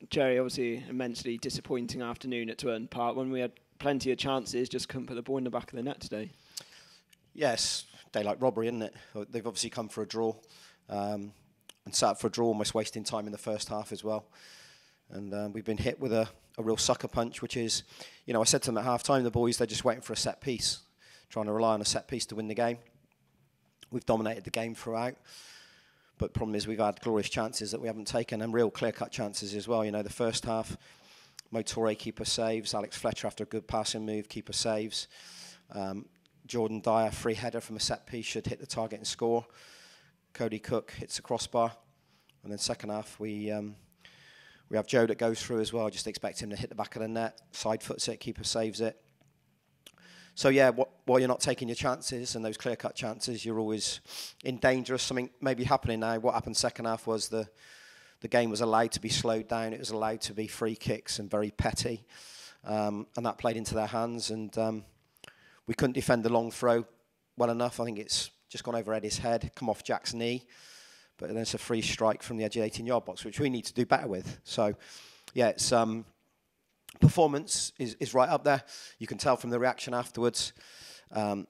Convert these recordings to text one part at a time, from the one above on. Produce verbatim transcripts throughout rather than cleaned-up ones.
Jerry, obviously immensely disappointing afternoon at Twern Park when we had plenty of chances, just couldn't put the ball in the back of the net today. Yes, daylight robbery, isn't it? They've obviously come for a draw um, and sat for a draw, almost wasting time in the first half as well. And um, we've been hit with a, a real sucker punch, which is, you know, I said to them at half-time, the boys, they're just waiting for a set piece, trying to rely on a set piece to win the game. We've dominated the game throughout. But the problem is we've had glorious chances that we haven't taken, and real clear-cut chances as well. You know, the first half, Mo Toure, keeper saves. Alex Fletcher, after a good passing move, keeper saves. Um, Jordan Dyer, free header from a set piece, should hit the target and score. Cody Cook hits the crossbar. And then second half, we um, we have Joe that goes through as well. Just expect him to hit the back of the net. Side foots it, keeper saves it. So, yeah, wh while you're not taking your chances and those clear-cut chances, you're always in danger of something maybe happening now. What happened second half was the, the game was allowed to be slowed down. It was allowed to be free kicks and very petty. Um, and that played into their hands. And um, we couldn't defend the long throw well enough. I think it's just gone over Eddie's head, come off Jack's knee. But then it's a free strike from the edge of the eighteen-yard box, which we need to do better with. So, yeah, it's... Um, Performance is, is right up there. You can tell from the reaction afterwards. Um,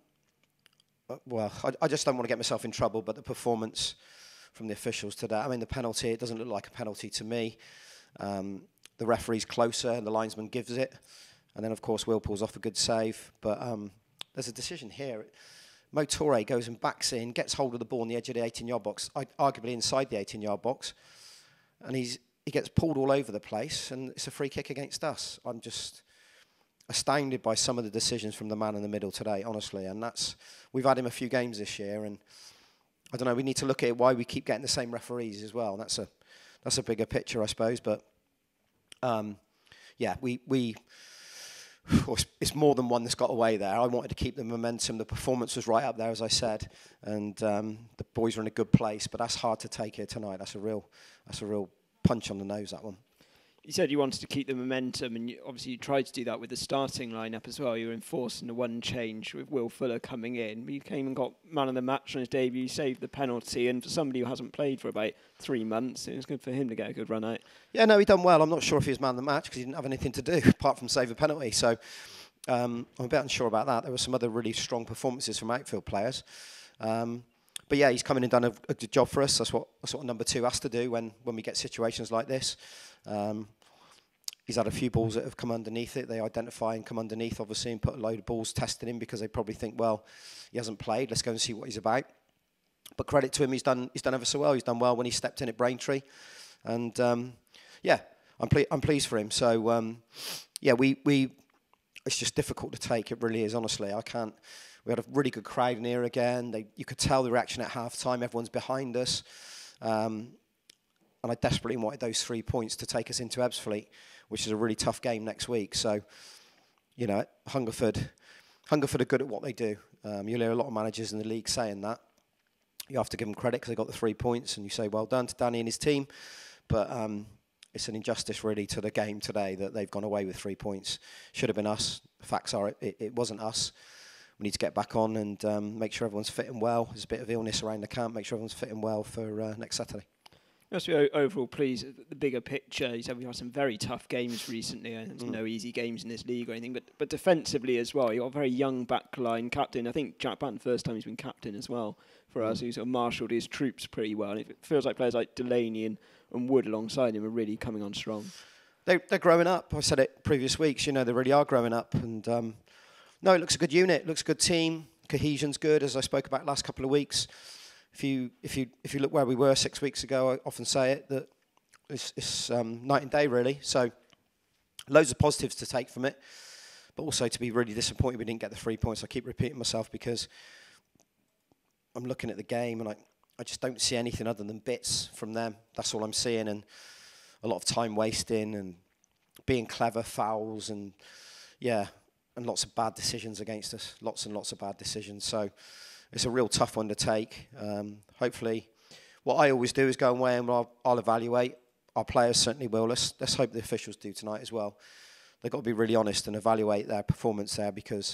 well, I, I just don't want to get myself in trouble, but the performance from the officials today, I mean, the penalty, it doesn't look like a penalty to me. Um, the referee's closer and the linesman gives it. And then, of course, Will pulls off a good save. But um, there's a decision here. Mo Toure goes and backs in, gets hold of the ball on the edge of the eighteen-yard box, arguably inside the eighteen-yard box. And he's... He gets pulled all over the place, and it's a free kick against us. I'm just astounded by some of the decisions from the man in the middle today, honestly. And that's we've had him a few games this year, and I don't know. We need to look at why we keep getting the same referees as well. And that's a that's a bigger picture, I suppose. But um, yeah, we we it's more than one that's got away there. I wanted to keep the momentum. The performance was right up there, as I said, and um, the boys are in a good place. But that's hard to take here tonight. That's a real that's a real punch on the nose, that one. You said you wanted to keep the momentum, and you, obviously you tried to do that with the starting lineup as well. You were enforcing the one change with Will Fuller coming in. But you came and got man of the match on his debut, saved the penalty, and for somebody who hasn't played for about three months, it was good for him to get a good run out. Yeah, no, he done well. I'm not sure if he was man of the match because he didn't have anything to do apart from save a penalty. So um, I'm a bit unsure about that. There were some other really strong performances from outfield players. Um, But yeah, he's come in and done a, a good job for us. That's what that's what number two has to do when when we get situations like this. Um, he's had a few balls that have come underneath it. They identify and come underneath, obviously, and put a load of balls testing him because they probably think, well, he hasn't played. Let's go and see what he's about. But credit to him, he's done he's done ever so well. He's done well when he stepped in at Braintree, and um, yeah, I'm ple I'm pleased for him. So um, yeah, we we it's just difficult to take. It really is, honestly. I can't. We had a really good crowd in here again. They, you could tell the reaction at half-time. Everyone's behind us. Um, and I desperately wanted those three points to take us into Ebbsfleet, which is a really tough game next week. So, you know, Hungerford, Hungerford are good at what they do. Um, you'll hear a lot of managers in the league saying that. You have to give them credit because they got the three points, and you say, well done to Danny and his team. But um, it's an injustice, really, to the game today that they've gone away with three points. Should have been us. The facts are it, it, it wasn't us. We need to get back on and um, make sure everyone's fitting well. There's a bit of illness around the camp. Make sure everyone's fitting well for uh, next Saturday. You must be overall pleased at the bigger picture. You said we've had some very tough games recently. There's mm. no easy games in this league or anything. But but defensively as well, you've got a very young back line captain. I think Jack Banton, first time he's been captain as well for mm. us. He's sort of marshalled his troops pretty well. And it feels like players like Delaney and, and Wood alongside him are really coming on strong. They, they're growing up. I said it previous weeks. You know, they really are growing up. And... Um, No, it looks a good unit. It looks a good team. Cohesion's good, as I spoke about last couple of weeks. If you if you if you look where we were six weeks ago, I often say it that it's, it's um, night and day really. So loads of positives to take from it, but also to be really disappointed we didn't get the three points. I keep repeating myself because I'm looking at the game and I I just don't see anything other than bits from them. That's all I'm seeing, and a lot of time wasting and being clever, fouls, and yeah. And lots of bad decisions against us. Lots and lots of bad decisions. So it's a real tough one to take. Um, hopefully, what I always do is go away and I'll, I'll evaluate. Our players certainly will. Let's, let's hope the officials do tonight as well. They've got to be really honest and evaluate their performance there because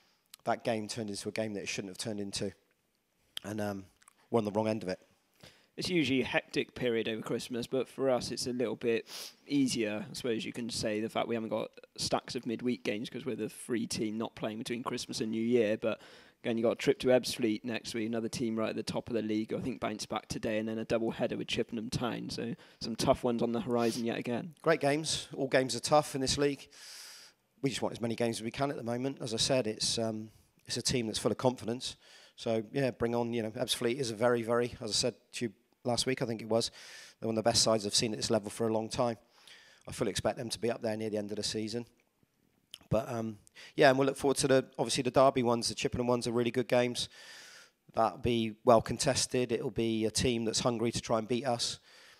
that game turned into a game that it shouldn't have turned into. And um, we're on the wrong end of it. it's usually a hectic period over Christmas, but for us it's a little bit easier, I suppose you can say, the fact we haven't got stacks of midweek games because we're the free team not playing between Christmas and New Year. But again, you got a trip to Ebbsfleet next week, another team right at the top of the league, I think bounce back today, and then a double header with Chippenham Town. So some tough ones on the horizon yet again. Great games. All games are tough in this league. We just want as many games as we can at the moment. As I said, it's um, it's a team that's full of confidence. So yeah, bring on. You know, Ebbsfleet is a very, very, as I said to you last week, I think it was, they're one of the best sides I've seen at this level for a long time. I fully expect them to be up there near the end of the season. But um, yeah, and we'll look forward to the obviously the Derby ones. The Chippenham ones are really good games. That'll be well contested. It'll be a team that's hungry to try and beat us.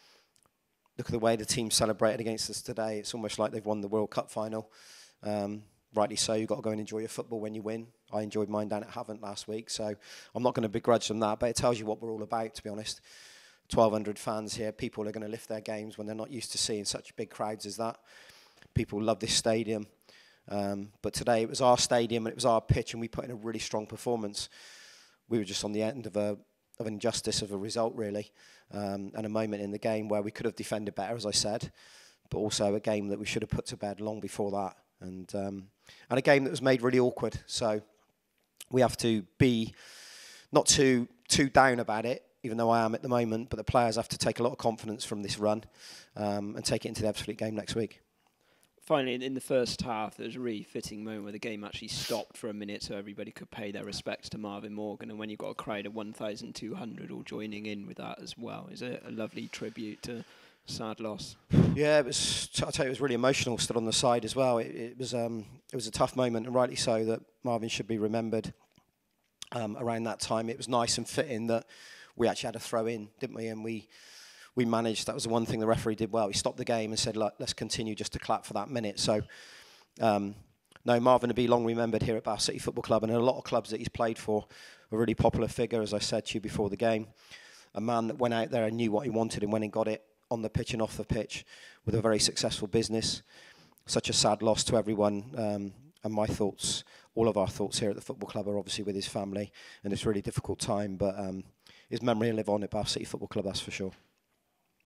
Look at the way the team celebrated against us today. It's almost like they've won the World Cup final. Um, rightly so. You've got to go and enjoy your football when you win. I enjoyed mine down at Havant last week, so I'm not going to begrudge them that. But it tells you what we're all about, to be honest. twelve hundred fans here. People are going to lift their games when they're not used to seeing such big crowds as that. People love this stadium. Um, but today it was our stadium and it was our pitch, and we put in a really strong performance. We were just on the end of a of an injustice of a result, really, um, and a moment in the game where we could have defended better, as I said, but also a game that we should have put to bed long before that, and um, and a game that was made really awkward. So we have to be not too too down about it, even though I am at the moment, but the players have to take a lot of confidence from this run um, and take it into the Ebbsfleet game next week. Finally, in, in the first half, there was a really fitting moment where the game actually stopped for a minute so everybody could pay their respects to Marvin Morgan. And when you've got a crowd of one thousand two hundred all joining in with that as well, it's a, a lovely tribute to sad loss. Yeah, it was. I'll tell you, it was really emotional. Stood on the side as well. It, it was. Um, it was a tough moment, and rightly so, that Marvin should be remembered. Um, around that time, it was nice and fitting that we actually had a throw in, didn't we? And we. We managed, that was the one thing the referee did well. He stopped the game and said, Look, let's continue just to clap for that minute. So, um, no, Marvin will be long remembered here at Bath City Football Club, and in a lot of clubs that he's played for. A really popular figure, as I said to you before the game. A man that went out there and knew what he wanted and went and got it on the pitch and off the pitch with a very successful business. Such a sad loss to everyone. Um, and my thoughts, all of our thoughts here at the football club are obviously with his family in this really difficult time. But um, his memory will live on at Bath City Football Club, that's for sure.